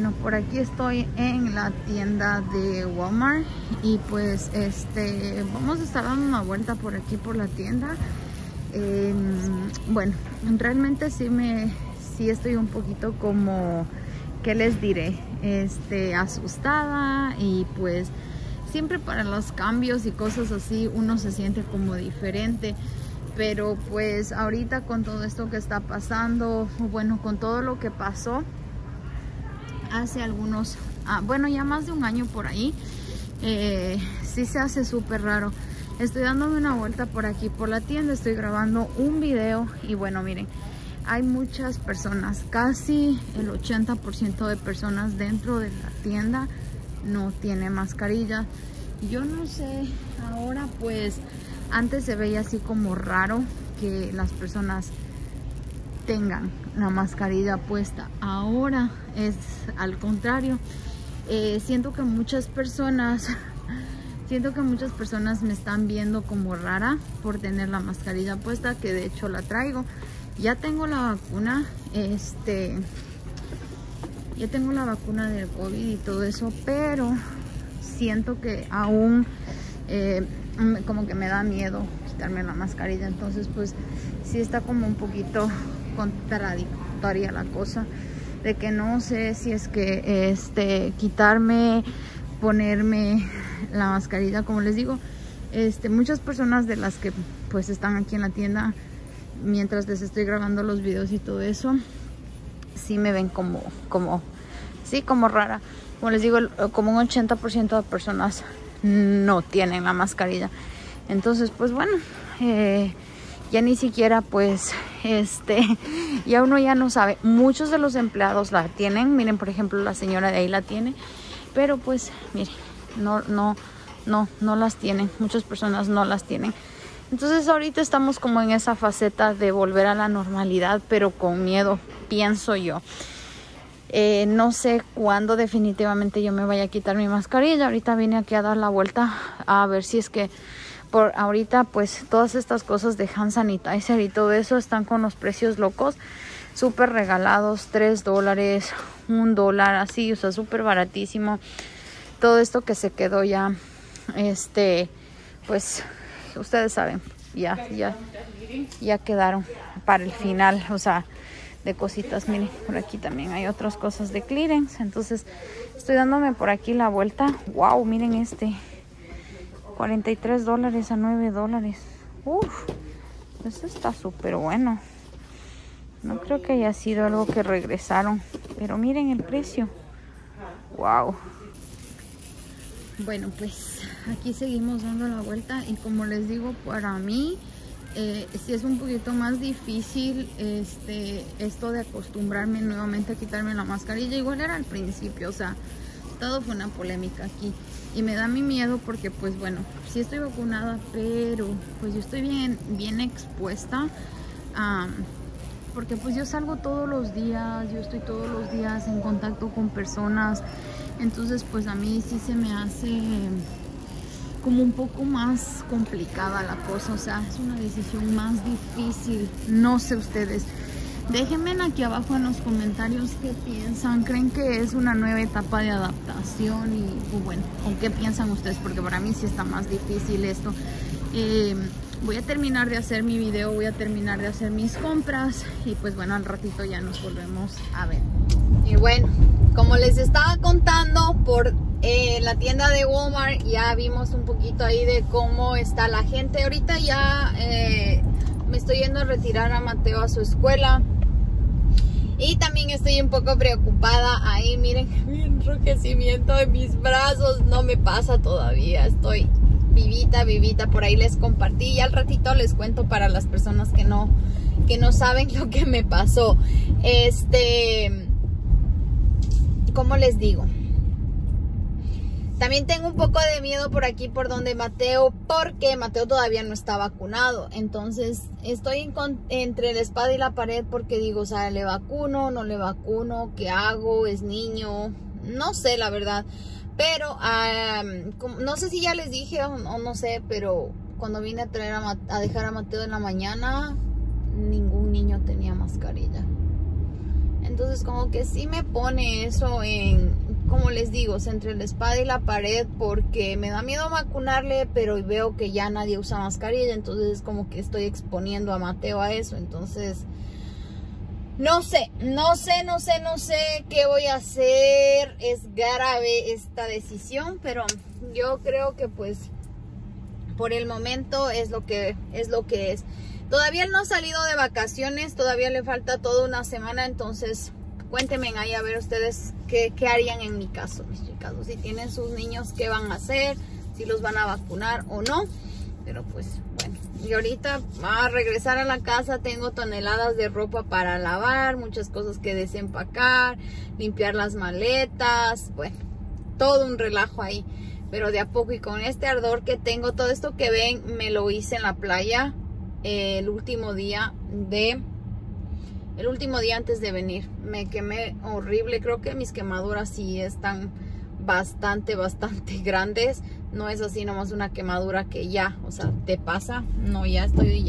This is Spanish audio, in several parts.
Bueno, por aquí estoy en la tienda de Walmart y pues vamos a estar dando una vuelta por aquí por la tienda. Bueno, realmente sí estoy un poquito como, ¿qué les diré? Asustada, y pues siempre para los cambios y cosas así uno se siente como diferente. Pero pues ahorita con todo esto que está pasando, bueno, con todo lo que pasó hace algunos, bueno, ya más de un año por ahí, sí se hace súper raro. Estoy dándome una vuelta por aquí por la tienda, estoy grabando un video y bueno, miren, hay muchas personas, casi el 80% de personas dentro de la tienda no tiene mascarilla. Yo no sé, ahora pues antes se veía así como raro que las personas tengan la mascarilla puesta. Ahora es al contrario. Siento que muchas personas me están viendo como rara por tener la mascarilla puesta, que de hecho la traigo. Ya tengo la vacuna, ya tengo la vacuna del COVID y todo eso, pero siento que aún como que me da miedo quitarme la mascarilla. Entonces pues sí está como un poquito contradictoria la cosa, de que no sé si es que quitarme, ponerme la mascarilla. Como les digo, muchas personas de las que pues están aquí en la tienda mientras les estoy grabando los videos y todo eso, sí me ven como rara. Como les digo, como un 80% de personas no tienen la mascarilla. Entonces pues bueno, ya ni siquiera pues ya uno ya no sabe. Muchos de los empleados la tienen, miren, por ejemplo la señora de ahí la tiene, pero pues miren, no las tienen. Muchas personas no las tienen. Entonces ahorita estamos como en esa faceta de volver a la normalidad, pero con miedo, pienso yo. No sé cuándo definitivamente yo me vaya a quitar mi mascarilla. Ahorita vine aquí a dar la vuelta a ver si es que por ahorita pues todas estas cosas de hand sanitizer y todo eso están con los precios locos, súper regalados, $3, $1, así, o sea, súper baratísimo. Todo esto que se quedó ya, pues ustedes saben, ya quedaron para el final, o sea, de cositas. Miren, por aquí también hay otras cosas de clearance. Entonces estoy dándome por aquí la vuelta. Wow, miren $43 a $9. Uf, eso está súper bueno. No creo que haya sido algo que regresaron, pero miren el precio. Wow. Bueno, pues aquí seguimos dando la vuelta y como les digo, para mí sí es un poquito más difícil esto de acostumbrarme nuevamente a quitarme la mascarilla. Igual era al principio, o sea, todo fue una polémica aquí y me da mi miedo porque pues bueno, sí estoy vacunada, pero pues yo estoy bien expuesta, porque pues yo salgo todos los días, yo estoy todos los días en contacto con personas. Entonces pues a mí sí se me hace como un poco más complicada la cosa, o sea, es una decisión más difícil. No sé ustedes, déjenme aquí abajo en los comentarios qué piensan. ¿Creen que es una nueva etapa de adaptación? Y pues, bueno, ¿o qué piensan ustedes? Porque para mí sí está más difícil esto. Voy a terminar de hacer mi video, voy a terminar de hacer mis compras y pues bueno, al ratito ya nos volvemos a ver. Y bueno, como les estaba contando, por la tienda de Walmart ya vimos un poquito ahí de cómo está la gente. Ahorita ya me estoy yendo a retirar a Mateo a su escuela y también estoy un poco preocupada. Ahí miren, mi enrojecimiento de mis brazos no me pasa todavía, estoy vivita. Por ahí les compartí y al ratito les cuento para las personas que no saben lo que me pasó. ¿Cómo les digo? También tengo un poco de miedo por aquí por donde Mateo, porque Mateo todavía no está vacunado. Entonces estoy entre la espada y la pared porque digo, o sea, ¿le vacuno? ¿No le vacuno? ¿Qué hago? ¿Es niño? No sé, la verdad. Pero no sé si ya les dije o no sé, pero cuando vine a traer a dejar a Mateo en la mañana, ningún niño tenía mascarilla. Entonces entonces como que sí me pone eso en, como les digo, entre la espada y la pared, porque me da miedo vacunarle, pero veo que ya nadie usa mascarilla, entonces como que estoy exponiendo a Mateo a eso. Entonces no sé qué voy a hacer. Es grave esta decisión, pero yo creo que pues por el momento es lo que es. Todavía él no ha salido de vacaciones, todavía le falta toda una semana, entonces cuéntenme ahí a ver ustedes qué harían en mi caso, mis chicas. Si tienen sus niños, qué van a hacer, si los van a vacunar o no. Pero pues bueno, y ahorita a regresar a la casa tengo toneladas de ropa para lavar, muchas cosas que desempacar, limpiar las maletas, bueno, todo un relajo ahí. Pero de a poco, y con este ardor que tengo, todo esto que ven me lo hice en la playa el último día antes de venir. Me quemé horrible, creo que mis quemaduras sí están bastante grandes. No es así nomás una quemadura que ya, o sea, te pasa. No, ya estoy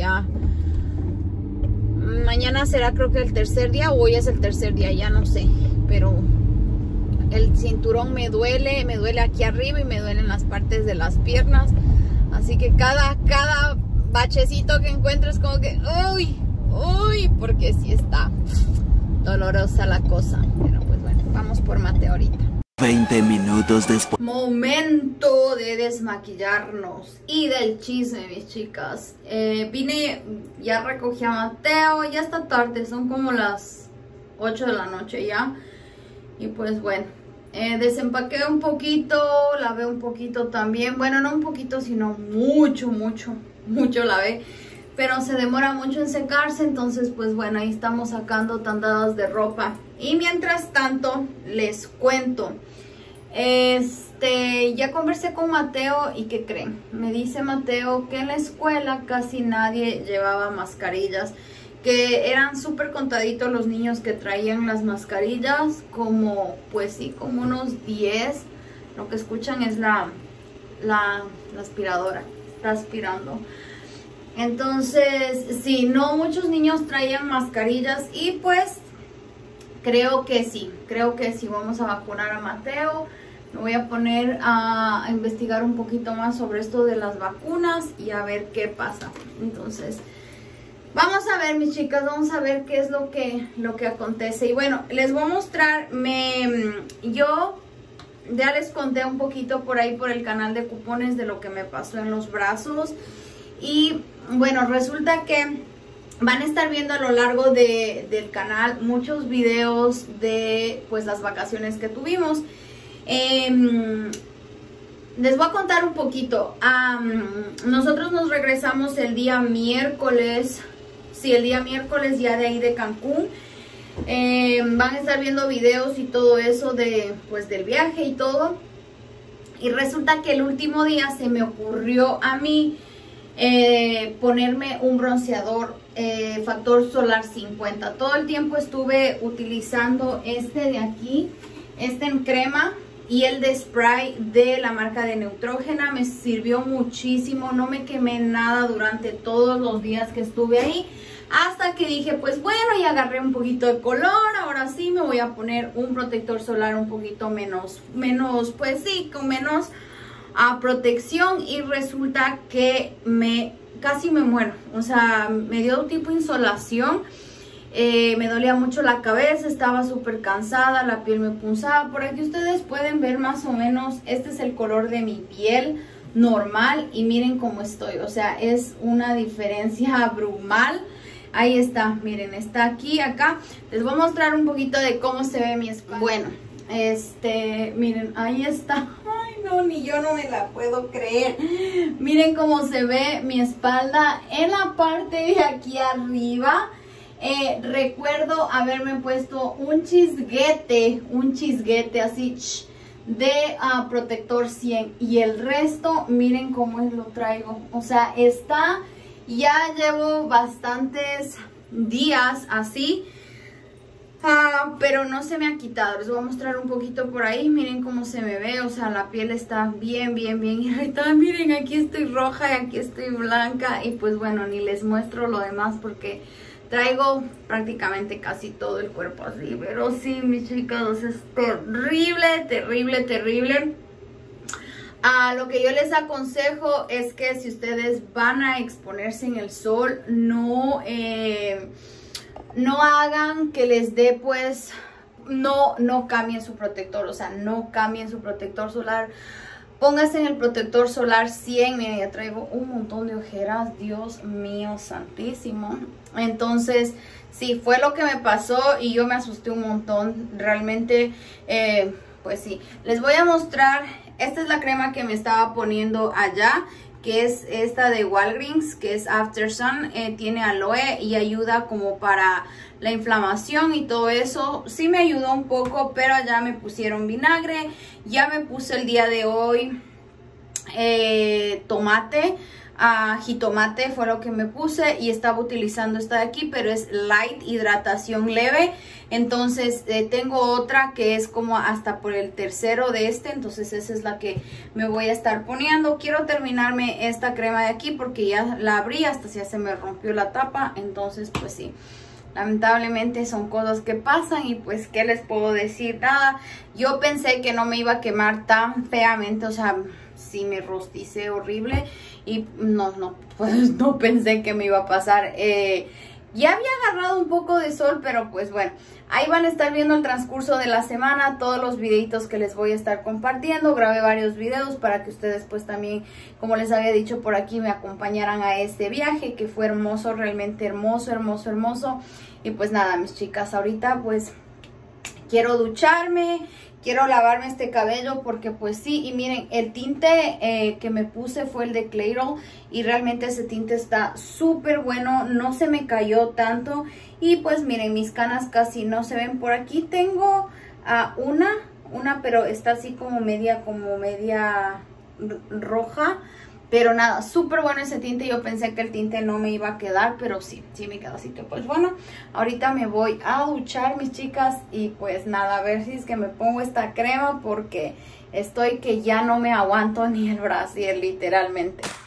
mañana será creo que el tercer día, o hoy es el tercer día, ya no sé. Pero el cinturón me duele aquí arriba y me duele en las partes de las piernas. Así que cada bachecito que encuentro es como que uy, porque sí está dolorosa la cosa. Pero pues bueno, vamos por Mateo ahorita. 20 minutos después. Momento de desmaquillarnos y del chisme, mis chicas. Vine, ya recogí a Mateo, ya está tarde, son como las 8 de la noche ya. Y pues bueno, desempaqué un poquito, lavé un poquito también. Bueno, no un poquito, sino mucho lavé. Pero se demora mucho en secarse, entonces pues bueno, ahí estamos sacando tandadas de ropa. Y mientras tanto, les cuento. Ya conversé con Mateo y ¿qué creen? Me dice Mateo que en la escuela casi nadie llevaba mascarillas, que eran súper contaditos los niños que traían las mascarillas, como pues sí, como unos 10. Lo que escuchan es la aspiradora, está aspirando. Entonces, sí, no muchos niños traían mascarillas y pues creo que sí vamos a vacunar a Mateo. Me voy a poner a investigar un poquito más sobre esto de las vacunas y a ver qué pasa. Entonces, vamos a ver, mis chicas, vamos a ver qué es lo que acontece. Y bueno, les voy a mostrar, yo ya les conté un poquito por ahí por el canal de cupones de lo que me pasó en los brazos. Y bueno, resulta que van a estar viendo a lo largo del canal muchos videos de pues las vacaciones que tuvimos. Les voy a contar un poquito. Nosotros nos regresamos el día miércoles. Sí, el día miércoles ya de ahí de Cancún. Van a estar viendo videos y todo eso pues del viaje y todo. Y resulta que el último día se me ocurrió a mí ponerme un bronceador factor solar 50. Todo el tiempo estuve utilizando este de aquí, este en crema, y el de spray de la marca de Neutrogena. Me sirvió muchísimo, no me quemé nada durante todos los días que estuve ahí, hasta que dije pues bueno, ya agarré un poquito de color, ahora sí me voy a poner un protector solar un poquito menos pues sí, con menos protección. Y resulta que casi me muero, o sea, me dio tipo insolación. Me dolía mucho la cabeza, estaba súper cansada, la piel me punzaba. Por aquí ustedes pueden ver más o menos, este es el color de mi piel normal y miren cómo estoy, o sea, es una diferencia abrumal. Ahí está, miren, está aquí, acá. Les voy a mostrar un poquito de cómo se ve mi espalda. Bueno, miren, ahí está. Ay, no, ni yo no me la puedo creer. Miren cómo se ve mi espalda en la parte de aquí arriba. Recuerdo haberme puesto un chisguete así de protector 100, y el resto miren cómo lo traigo, o sea, ya llevo bastantes días así, pero no se me ha quitado. Les voy a mostrar un poquito por ahí, miren cómo se me ve, o sea, la piel está bien irritada. Miren, aquí estoy roja y aquí estoy blanca, y pues bueno, ni les muestro lo demás porque traigo prácticamente casi todo el cuerpo así, pero sí, mis chicas, es terrible, terrible, terrible. Lo que yo les aconsejo es que si ustedes van a exponerse en el sol, no hagan que les dé, pues, no cambien su protector, o sea, no cambien su protector solar. Pónganse en el protector solar 100. Miren, ya traigo un montón de ojeras, Dios mío santísimo. Entonces, sí, fue lo que me pasó y yo me asusté un montón. Realmente, pues sí. Les voy a mostrar, esta es la crema que me estaba poniendo allá, que es esta de Walgreens, que es After Sun. Tiene aloe y ayuda como para la inflamación y todo eso. Sí me ayudó un poco, pero ya me pusieron vinagre. Ya me puse el día de hoy tomate, jitomate fue lo que me puse, y estaba utilizando esta de aquí, pero es light, hidratación leve. Entonces tengo otra que es como hasta por el tercero de este, entonces esa es la que me voy a estar poniendo. Quiero terminarme esta crema de aquí porque ya la abrí, hasta ya se me rompió la tapa. Entonces pues sí, lamentablemente son cosas que pasan y pues qué les puedo decir, nada. Yo pensé que no me iba a quemar tan feamente, o sea, sí me rosticé horrible y pues no pensé que me iba a pasar. Ya había agarrado un poco de sol, pero pues bueno, ahí van a estar viendo el transcurso de la semana, todos los videitos que les voy a estar compartiendo. Grabé varios videos para que ustedes pues también, como les había dicho por aquí, me acompañaran a este viaje que fue hermoso, realmente hermoso, hermoso, hermoso. Y pues nada, mis chicas, ahorita pues quiero ducharme, quiero lavarme este cabello porque pues sí. Y miren, el tinte que me puse fue el de Clairol y realmente ese tinte está súper bueno, no se me cayó tanto. Y pues miren, mis canas casi no se ven. Por aquí tengo una, pero está así como media roja. Pero nada, súper bueno ese tinte. Yo pensé que el tinte no me iba a quedar, pero sí me quedó así que pues bueno. Ahorita me voy a duchar, mis chicas, y pues nada, a ver si es que me pongo esta crema porque estoy que ya no me aguanto ni el brasier, literalmente.